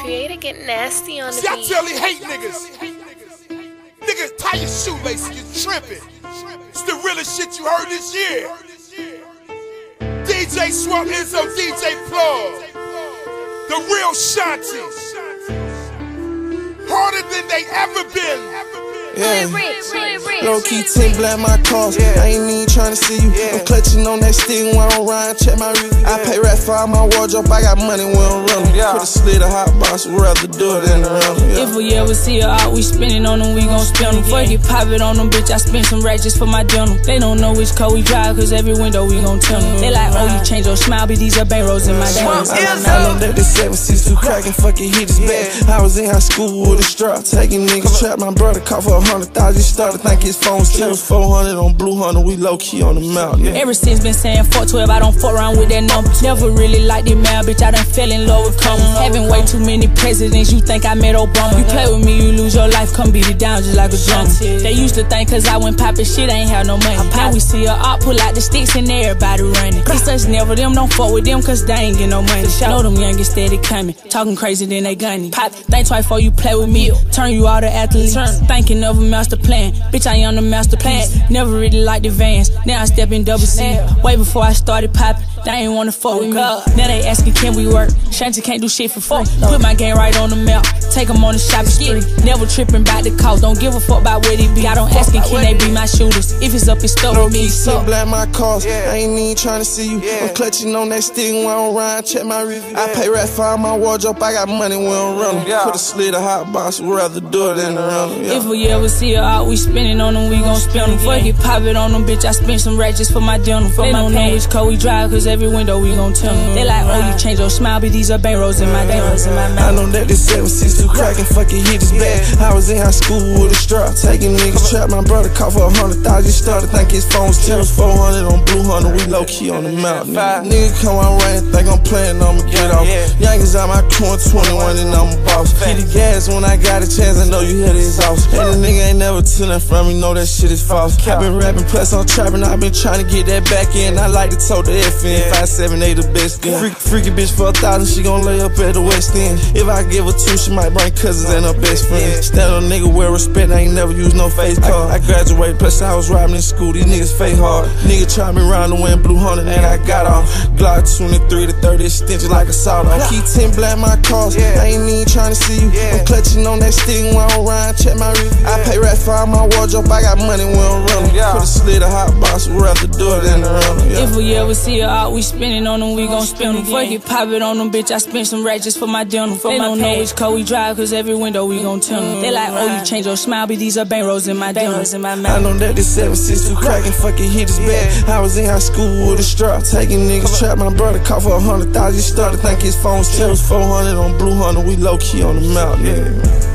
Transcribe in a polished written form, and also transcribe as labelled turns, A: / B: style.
A: Creator get nasty on the
B: See, I
A: beat.
B: tell these hate niggas. Niggas, tie your shoelaces, you tripping. It's the realest shit you heard this year. DJ Swamp Izzo, DJ Plug. The real Shanti. Harder than they ever been.
C: Yeah, low key 10 black my cars. I ain't even tryna see you. I'm clutching on that stick when I'm riding, check my review. I pay rap for all my wardrobe, I got money when I'm running. Put a slit, a hot box, would rather do it than around.
D: If we ever see her out, we spinning on them, we gon' spin them. Fuck it, pop it on them, bitch, I spend some racks just for my denim. They don't know which car we drive, cause every window we gon' tell them. They like, oh, you change your smile, but these are bang rolls in my denim.
C: I know that the 762 cracking, fucking hit his back. I was in high school with a strap, taking niggas trap. My brother caught for 100,000, he started think his phone's still 400 on Blue Hunter, we low key on the mount.
D: Ever since been saying fuck 12, I don't fuck around with that number. Never really liked it, man, bitch, I done fell in love with coming. Having way too many presidents, you think I met Obama. You play with me, you lose your life, come beat it down just like a drum. They used to think cause I went poppin' shit, I ain't have no money. Now we see her up, pull out the sticks and everybody running. It's us never, them don't fuck with them cause they ain't get no money. Know them youngest steady coming, talking crazy then they gunning. Pop, think twice before you play with me, turn you all to athletes. Thinking of a master plan, bitch I am the master plan. Never really liked the Vans, now I step in double C. Way before I started poppin', they ain't wanna fuck with me. Now they asking can we work, Shanti can't do shit for free. Put my game right on the map, take them on the shopping spree. Never tripping about the cost, don't give a fuck about what it be. I don't asking can they be my shooters, if it's up it's stuck with me.
C: So black my cars, I ain't even tryna see you. I'm clutching on that stick when I'm riding, check my review. I pay rap for all my wardrobe, I got money when I'm running. Put a slit, a hot box, would rather do it than around.
D: If we ever see her out, we spinning on them, we gon' spin them. Fuck it, pop it on them, bitch, I spend some racks just for my denim. They don't know which car we drive, cause every window we gon' tell them. They like, oh, you change your smile, but these are bang rolls in my denim.
C: I know that the 762 cracking, fucking hit his back. I was in high school with a strap, taking niggas trap. My brother caught for 100,000, he started think his phone's still 400 on Blue Hunter, we low key on the mount. Nigga come out rain, think I'm playing, I'ma get off. Youngest out my crew, 21 and I'm a boss. Hit the gas when I got a chance, I know you hear this off. And the nigga ain't never took from me, know that shit is false. I been rapping, plus I'm trapping, I been trying to get that back in. I like to tote the FN, 578 the best in. Freaky bitch for 1,000, she gon' lay up at the West End. If I give her two, she might bring cousins and her best friends. Stand on nigga wear respect, I ain't never used no face card. I graduated, plus I was robbing in school, these niggas fake hard. Nigga try me round the wind, Blue Hunter, and I got off. Glock 23 to 30, extension like a sawed off. Keep 10 black my cars, I ain't even tryna see you. I'm clutching on that stick when I'm riding, check my review. I pay rap for all my wardrobe, I got money when I'm running. Put a slit, a hot box, would rather do it than around.
D: If we ever see her out, we spinning on them, we gon' spin them. Fuck it, pop it on them, bitch, I spend some racks just for my denim. They don't know which car we drive, cause every window we gon' tell them. They like, oh, you change your smile, but these are bang rolls in my denim.
C: I know that the 762 cracking, fucking hit his back. I was in high school with a strap, taking niggas trap. My brother caught for 100,000, he started think his phone's still 400 on Blue Hunter, we low key on the mount.